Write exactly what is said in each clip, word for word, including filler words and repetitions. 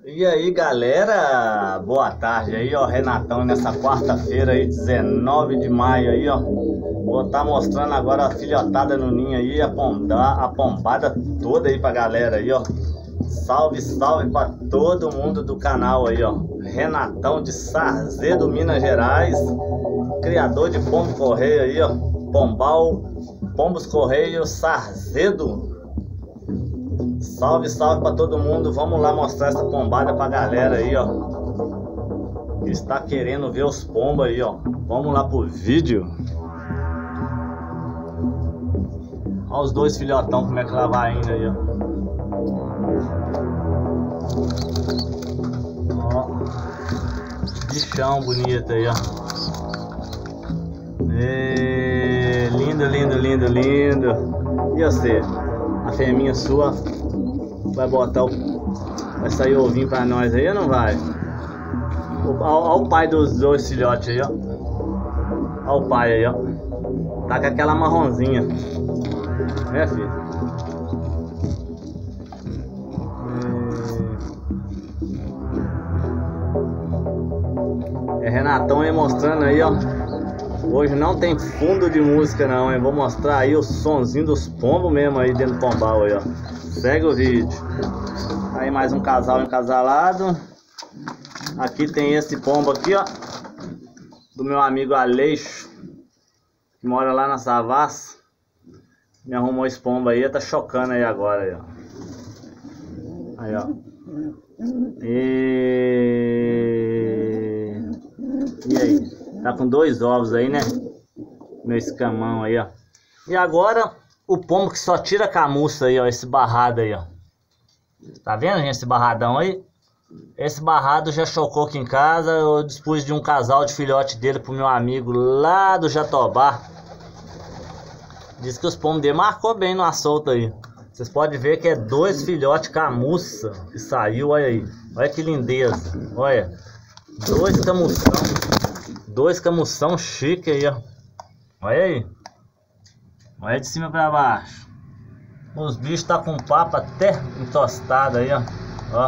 E aí galera, boa tarde aí ó, Renatão nessa quarta-feira aí, dezenove de maio aí ó. Vou estar tá mostrando agora a filhotada no ninho aí, a, pomba, a pombada toda aí pra galera aí ó. Salve, salve pra todo mundo do canal aí ó. Renatão de Sarzedo, Minas Gerais, criador de pombo correio aí ó. Pombal, Pombos Correio, Sarzedo. Salve, salve pra todo mundo. Vamos lá mostrar essa pombada pra galera aí, ó, que está querendo ver os pombos aí, ó. Vamos lá pro vídeo. Olha os dois filhotão, como é que ela vai indo aí, ó. Ó, bichão bonito aí, ó. E... lindo, lindo, lindo, lindo. E você? A fêmea sua vai botar o... vai sair ovinho pra nós aí ou não vai? Olha o pai dos dois filhotes aí, ó. Olha o pai aí, ó. Tá com aquela marronzinha, né, filho? É Renatão aí mostrando aí, ó. Hoje não tem fundo de música não, hein? Vou mostrar aí o sonzinho dos pombos mesmo aí dentro do pombal aí, ó. Segue o vídeo. Aí mais um casal encasalado. Aqui tem esse pombo aqui, ó, do meu amigo Aleixo, que mora lá na Savassi. Me arrumou esse pombo aí, tá chocando aí agora aí, ó. Aí, ó. E... e aí? Tá com dois ovos aí, né? Meu escamão aí, ó. E agora, o pombo que só tira camuça aí, ó. Esse barrado aí, ó. Tá vendo, gente? Esse barradão aí? Esse barrado já chocou aqui em casa. Eu dispus de um casal de filhote dele pro meu amigo lá do Jatobá. Diz que os pombos dele marcou bem numa solta aí. Vocês podem ver que é dois filhotes camuça que saiu, olha aí. Olha que lindeza. Olha. Dois camução. Dois camução chique aí, ó. Olha aí. Olha de cima pra baixo. Os bichos tá com papo até entostado aí, ó. Ó.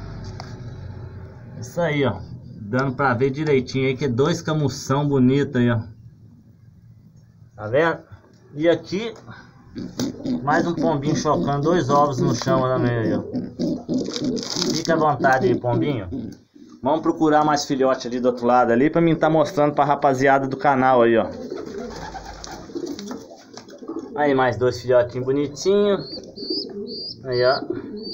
Isso aí, ó. Dando pra ver direitinho aí que é dois camução bonito aí, ó. Tá vendo? E aqui mais um pombinho chocando, dois ovos no chão também aí, ó. Fica à vontade aí, pombinho. Vamos procurar mais filhote ali do outro lado ali, pra mim tá mostrando pra rapaziada do canal aí, ó. Aí mais dois filhotinhos bonitinhos. Aí, ó.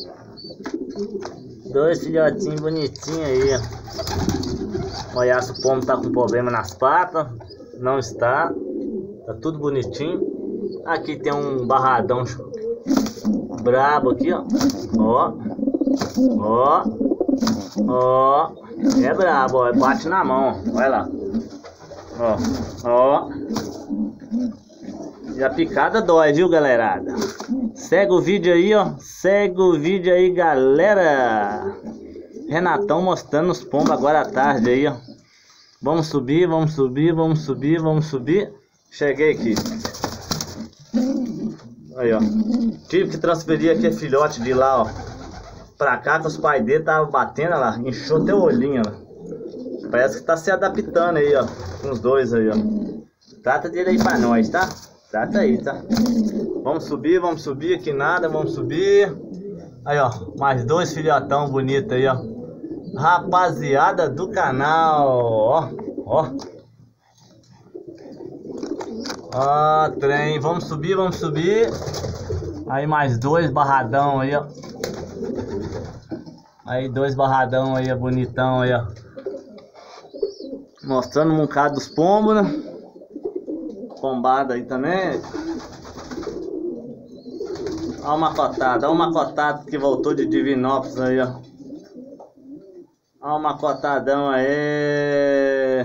Dois filhotinhos bonitinhos aí, ó. Olha se o pombo tá com problema nas patas. Não está. Tá tudo bonitinho. Aqui tem um barradão brabo aqui, ó. Ó. Ó. Ó, é brabo, ó, bate na mão, olha lá. Ó, ó. E a picada dói, viu, galerada? Segue o vídeo aí, ó. Segue o vídeo aí, galera. Renatão mostrando os pombos agora à tarde aí, ó. Vamos subir, vamos subir, vamos subir, vamos subir. Cheguei aqui. Aí, ó. Tive que transferir aqui a filhote de lá, ó, pra cá, que os pais dele estavam batendo, olha lá, inchou teu olhinho, ó. Parece que tá se adaptando aí, ó, com os dois aí, ó. Trata dele aí pra nós, tá? Trata aí, tá? Vamos subir, vamos subir, aqui nada, vamos subir. Aí, ó, mais dois filhotão bonito aí, ó. Rapaziada do canal, ó, ó. Ó, trem, vamos subir, vamos subir. Aí mais dois barradão aí, ó. Aí dois barradão aí, bonitão aí, ó. Mostrando um bocado dos pombos, né? Pombada aí também. Olha uma cotada, olha uma cotada que voltou de Divinópolis aí, ó. Olha uma cotadão aí.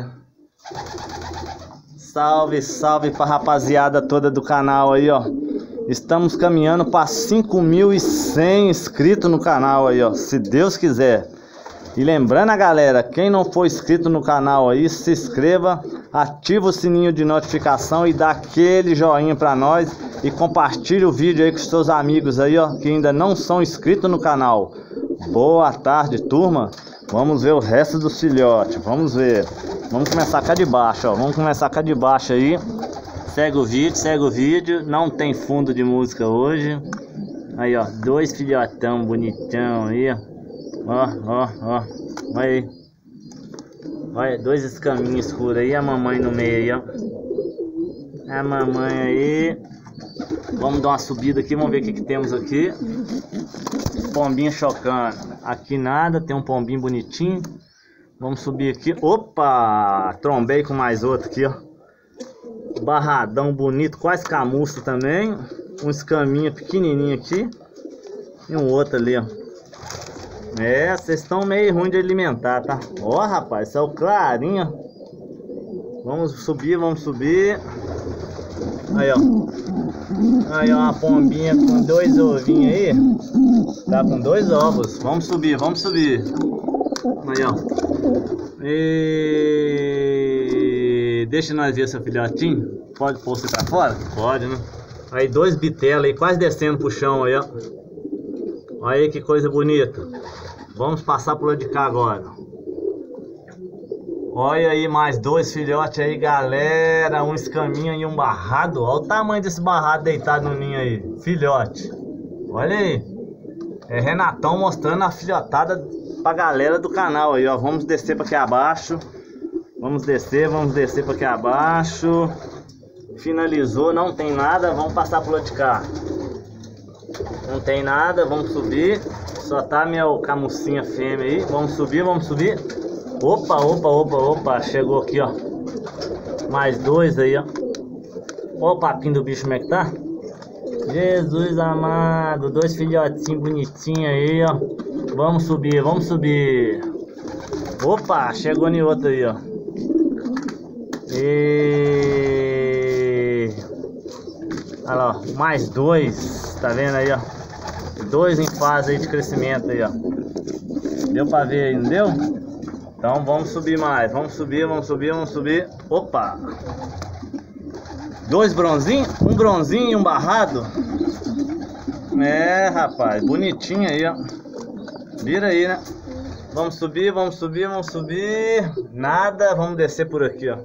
Salve, salve pra rapaziada toda do canal aí, ó. Estamos caminhando para cinco mil e cem inscritos no canal aí, ó, se Deus quiser. E lembrando a galera, quem não for inscrito no canal aí, se inscreva, ativa o sininho de notificação e dá aquele joinha pra nós. E compartilhe o vídeo aí com os seus amigos aí, ó, que ainda não são inscritos no canal. Boa tarde, turma. Vamos ver o resto dos filhotes. Vamos ver. Vamos começar cá de baixo, ó. Vamos começar cá de baixo aí. Segue o vídeo, segue o vídeo. Não tem fundo de música hoje. Aí, ó. Dois filhotão bonitão aí, ó. Ó, ó, ó. Olha aí. Olha, dois escaminhos escuros aí. A mamãe no meio aí, ó. A mamãe aí. Vamos dar uma subida aqui. Vamos ver o que, que temos aqui. Pombinho chocando. Aqui nada. Tem um pombinho bonitinho. Vamos subir aqui. Opa! Trombei com mais outro aqui, ó. Barradão bonito. Quase camurça também. Um escaminho pequenininho aqui. E um outro ali, ó. É, vocês estão meio ruim de alimentar, tá? Ó, rapaz, isso é o clarinho. Vamos subir, vamos subir. Aí, ó. Aí, ó, uma pombinha com dois ovinhos aí. Tá com dois ovos. Vamos subir, vamos subir. Aí, ó. E... Deixa nós ver seu filhotinho. Pode pôr você pra fora? Pode, né? Aí, dois bitelos aí, quase descendo pro chão aí, ó. Olha aí que coisa bonita. Vamos passar pro lado de cá agora. Olha aí mais dois filhotes aí, galera. Um escaminho e um barrado. Olha o tamanho desse barrado deitado no ninho aí. Filhote. Olha aí. É Renatão mostrando a filhotada pra galera do canal aí, ó. Vamos descer pra aqui abaixo. Vamos descer, vamos descer pra aqui abaixo. Finalizou, não tem nada. Vamos passar pro lado de cá. Não tem nada, vamos subir. Só tá minha camucinha fêmea aí. Vamos subir, vamos subir. Opa, opa, opa, opa. Chegou aqui, ó. Mais dois aí, ó. Ó o papinho do bicho, como é que tá? Jesus amado. Dois filhotinhos bonitinhos aí, ó. Vamos subir, vamos subir. Opa, chegou em outro aí, ó. E... olha lá, ó. Mais dois. Tá vendo aí, ó? Dois em fase aí de crescimento aí, ó. Deu pra ver aí, não deu? Então vamos subir mais. Vamos subir, vamos subir, vamos subir. Opa! Dois bronzinhos, um bronzinho e um barrado. É, rapaz, bonitinho aí, ó. Vira aí, né? Vamos subir, vamos subir, vamos subir. Nada, vamos descer por aqui, ó.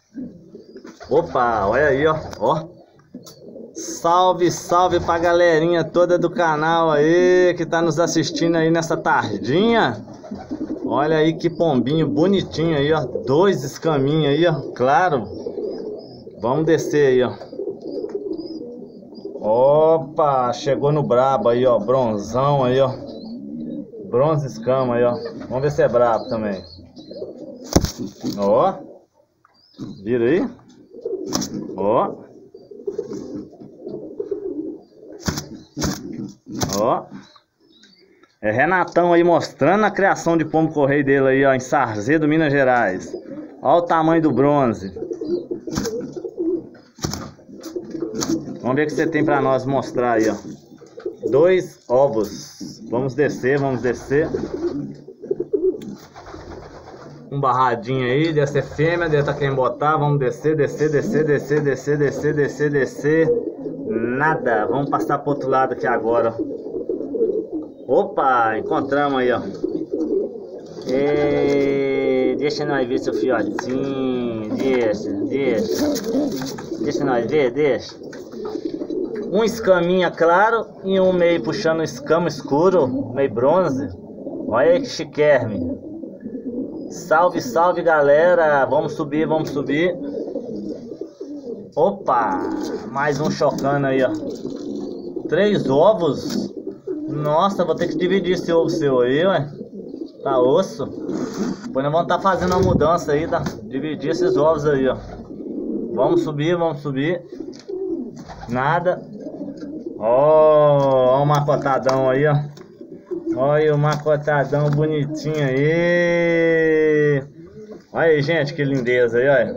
Opa, olha aí, ó. Ó. Salve, salve pra galerinha toda do canal aí que tá nos assistindo aí nessa tardinha. Olha aí que pombinho bonitinho aí, ó. Dois escaminhos aí, ó. Claro. Vamos descer aí, ó. Opa, chegou no brabo aí, ó. Bronzão aí, ó. Bronze escama aí, ó. Vamos ver se é brabo também. Ó. Vira aí. Ó. Ó. É Renatão aí mostrando a criação de pombo correio dele aí, ó, em Sarzedo, Minas Gerais. Ó o tamanho do bronze. Vamos ver o que você tem pra nós mostrar aí, ó. Dois ovos. Vamos descer, vamos descer. Um barradinho aí, deve ser fêmea, deve estar querendo botar. Vamos descer, descer, descer, descer, descer, descer, descer, descer. Nada. Vamos passar pro outro lado aqui agora. Opa, encontramos aí, ó. E... deixa nós ver seu fiotinho. Deixa, deixa. Deixa nós ver, deixa. Um escaminha claro e um meio puxando escama escuro, meio bronze. Olha aí que chiquérrimo. Salve, salve galera. Vamos subir, vamos subir. Opa, mais um chocando aí, ó. Três ovos. Nossa, vou ter que dividir esse ovo seu aí, ué. Tá osso. Depois nós vamos estar fazendo uma mudança aí, tá? Dividir esses ovos aí, ó. Vamos subir, vamos subir. Nada. Ó, ó o macotadão aí, ó. Olha o macotadão bonitinho aí. Olha aí, gente, que lindeza aí, olha.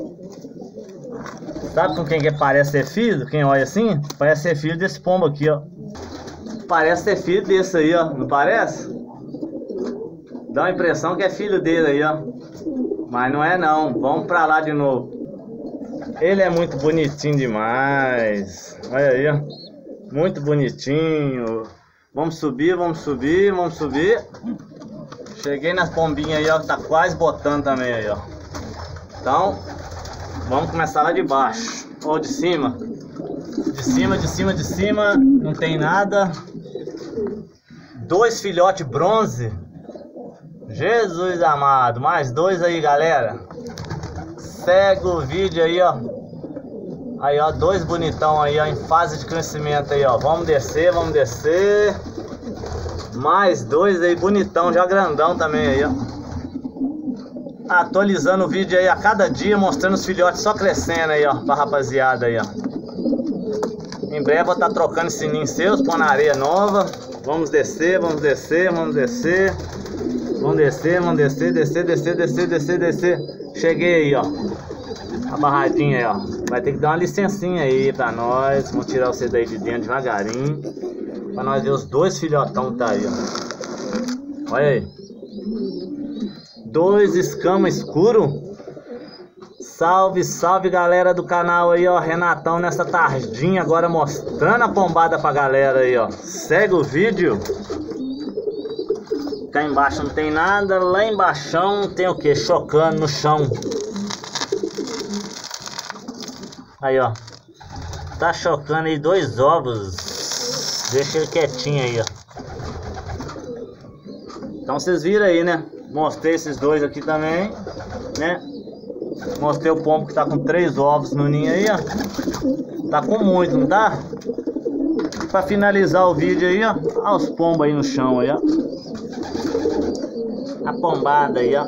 Sabe com quem que parece ser filho? Quem olha assim? Parece ser filho desse pombo aqui, ó. Parece ser filho desse aí, ó. Não parece? Dá a impressão que é filho dele aí, ó. Mas não é não. Vamos pra lá de novo. Ele é muito bonitinho demais. Olha aí, ó. Muito bonitinho. Vamos subir, vamos subir, vamos subir. Cheguei nas pombinhas aí, ó, que tá quase botando também aí, ó. Então, vamos começar lá de baixo. Ou de cima. De cima, de cima, de cima. Não tem nada. Dois filhotes bronze. Jesus amado. Mais dois aí, galera. Segue o vídeo aí, ó. Aí, ó, dois bonitão aí, ó, em fase de crescimento aí, ó. Vamos descer, vamos descer. Mais dois aí, bonitão, já grandão também aí, ó. Atualizando o vídeo aí a cada dia, mostrando os filhotes só crescendo aí, ó, pra rapaziada aí, ó. Em breve vou estar trocando esse ninho seus, pondo areia nova. Vamos descer, vamos descer, vamos descer. Vamos descer, vamos descer, descer, descer, descer, descer, descer. Cheguei aí, ó. A barradinha aí, ó. Vai ter que dar uma licencinha aí pra nós. Vamos tirar você daí de dentro devagarinho. Pra nós ver os dois filhotão que tá aí, ó. Olha aí. Dois escama escuro. Salve, salve galera do canal aí, ó. Renatão nessa tardinha agora mostrando a pombada pra galera aí, ó. Segue o vídeo. Cá embaixo não tem nada. Lá embaixo tem o que? Chocando no chão. Aí, ó. Tá chocando aí dois ovos. Deixa ele quietinho aí, ó. Então vocês viram aí, né? Mostrei esses dois aqui também, né? Mostrei o pombo que tá com três ovos no ninho aí, ó. Tá com muito, não tá? Pra finalizar o vídeo aí, ó. Olha os pombos aí no chão aí, ó. A pombada aí, ó.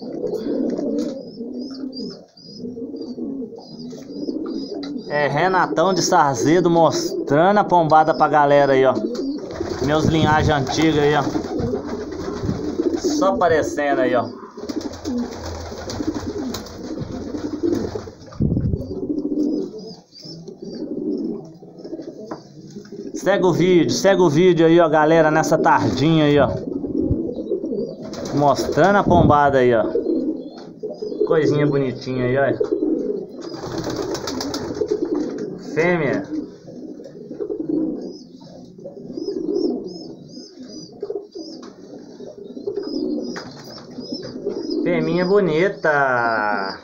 É Renatão de Sarzedo mostrando a pombada pra galera aí, ó. Meus linhagens antigas aí, ó. Só aparecendo aí, ó. Segue o vídeo, segue o vídeo aí, ó, galera, nessa tardinha aí, ó. Mostrando a pombada aí, ó. Coisinha bonitinha aí, ó. Fêmea. Fêmea bonita.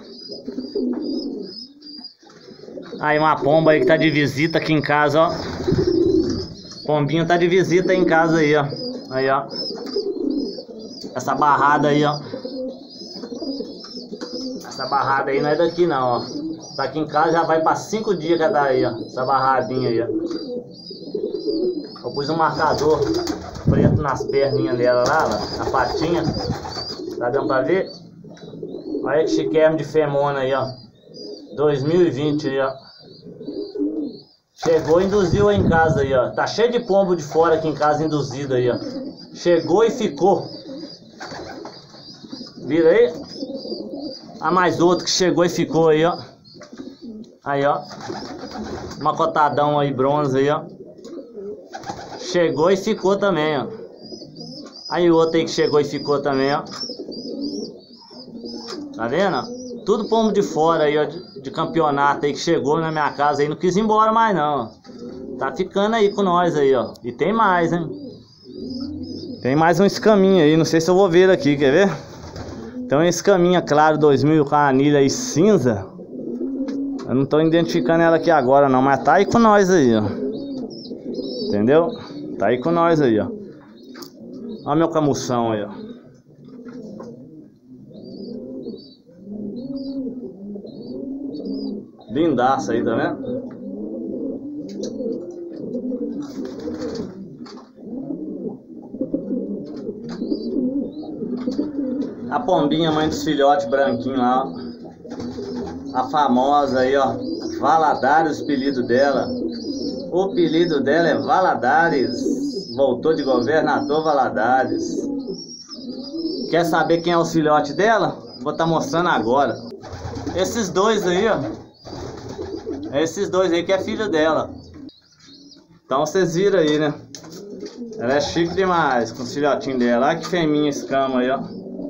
Aí uma pomba aí que tá de visita aqui em casa, ó. Pombinho tá de visita aí em casa aí, ó. Aí, ó. Essa barrada aí, ó. Essa barrada aí não é daqui não, ó. Tá aqui em casa, já vai pra cinco dias que tá aí, ó. Essa barradinha aí, ó. Eu pus um marcador preto nas perninhas dela lá, ó, na patinha. Tá dando pra ver? Olha que chiquérrimo de femona aí, ó. dois mil e vinte aí, ó. Chegou e induziu aí em casa aí, ó. Tá cheio de pombo de fora aqui em casa induzido aí, ó. Chegou e ficou. Vira aí. Ah, mais outro que chegou e ficou aí, ó. Aí, ó. Uma cotadão aí, bronze aí, ó. Chegou e ficou também, ó. Aí o outro aí que chegou e ficou também, ó. Tá vendo? Tudo pombo de fora aí, ó. De, de campeonato aí que chegou na minha casa aí. Não quis ir embora mais, não, ó. Tá ficando aí com nós aí, ó. E tem mais, hein? Tem mais um escaminho aí. Não sei se eu vou ver aqui, quer ver? Então esse caminha claro dois mil com a anilha aí cinza. Eu não tô identificando ela aqui agora não, mas tá aí com nós aí, ó. Entendeu? Tá aí com nós aí, ó. Olha meu camução aí, ó. Lindaça aí, tá vendo? A pombinha, mãe dos filhotes branquinhos lá, ó. A famosa aí, ó. Valadares, o apelido dela. O apelido dela é Valadares. Voltou de governador Valadares. Quer saber quem é o filhote dela? Vou estar mostrando agora. Esses dois aí, ó. Esses dois aí que é filho dela. Então vocês viram aí, né? Ela é chique demais com os filhotinhos dela. Olha que feminha escama aí, ó.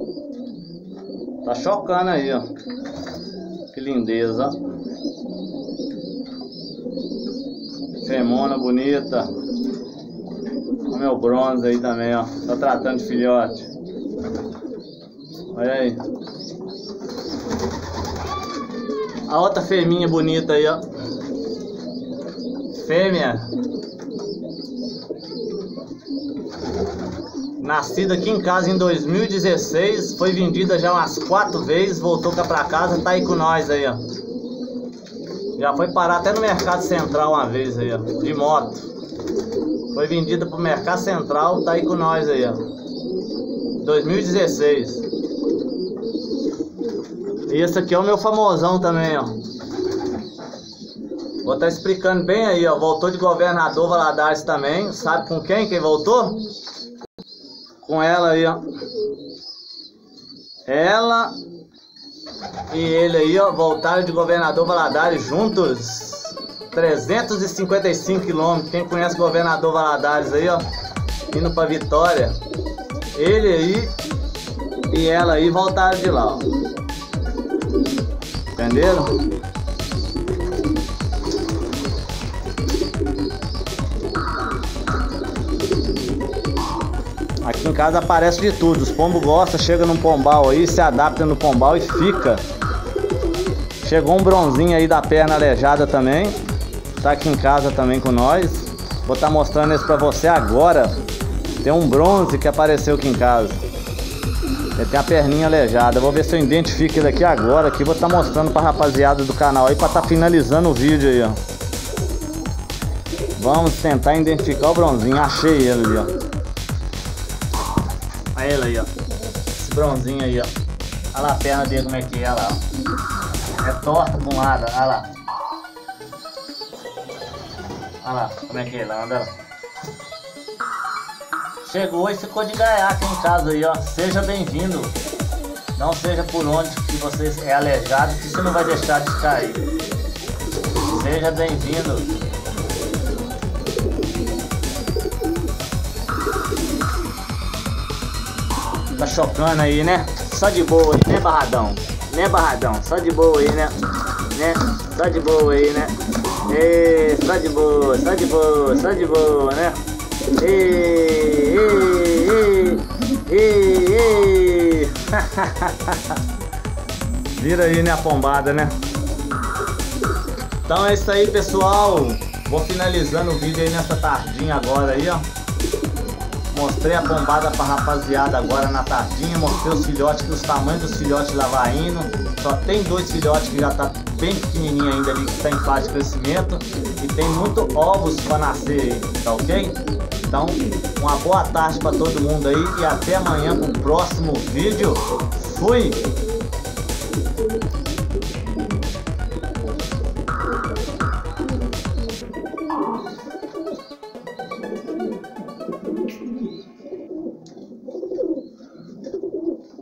Tá chocando aí, ó. Que lindeza, ó. Femona bonita. O meu bronze aí também, ó. Tô tratando de filhote. Olha aí. A outra fêmea bonita aí, ó. Fêmea. Nascida aqui em casa em dois mil e dezesseis. Foi vendida já umas quatro vezes. Voltou cá pra casa, tá aí com nós aí, ó. Já foi parar até no Mercado Central uma vez aí, ó. De moto. Foi vendida pro Mercado Central, tá aí com nós aí, ó. dois mil e dezesseis. E esse aqui é o meu famosão também, ó. Vou estar explicando bem aí, ó. Voltou de Governador Valadares também. Sabe com quem que voltou? Com ela aí, ó. Ela e ele aí, ó. Voltaram de Governador Valadares juntos. trezentos e cinquenta e cinco quilômetros. Quem conhece Governador Valadares aí, ó. Indo pra Vitória. Ele aí e ela aí voltaram de lá, ó. Entenderam? Aqui em casa aparece de tudo. Os pombos gostam, chega num pombal aí, se adapta no pombal e fica. Chegou um bronzinho aí da perna aleijada também. Tá aqui em casa também com nós. Vou estar mostrando esse pra você agora. Tem um bronze que apareceu aqui em casa. Ele tem a perninha aleijada. Vou ver se eu identifico ele aqui agora. Aqui vou estar mostrando pra rapaziada do canal aí, pra estar finalizando o vídeo aí, ó. Vamos tentar identificar o bronzinho. Achei ele ali, ó. Olha ele aí, ó. Esse bronzinho aí, ó. Olha lá a perna dele como é que é, olha lá, ó. É torta pra um lado, olha lá. Olha lá como é que ele anda. Chegou e ficou de gaiaca em casa aí, ó. Seja bem-vindo. Não seja por onde que você é aleijado, que você não vai deixar de cair. Seja bem-vindo. Tá chocando aí, né? Só de boa aí, né, Barradão? Né, Barradão? Só de boa aí, né? Né? Só de boa aí, né? Ê, só de boa, só de boa, só de boa, né? Ê, ê, ê, ê, ê. Vira aí, né, a pombada, né? Então é isso aí, pessoal. Vou finalizando o vídeo aí nessa tardinha agora aí, ó. Mostrei a pombada pra rapaziada agora na tardinha. Mostrei os filhotes, os tamanhos dos filhotes lavaíno. Só tem dois filhotes que já tá bem pequenininho ainda ali, que tá em fase de crescimento. E tem muito ovos pra nascer aí, tá ok? Então, uma boa tarde pra todo mundo aí. E até amanhã pro próximo vídeo. Fui!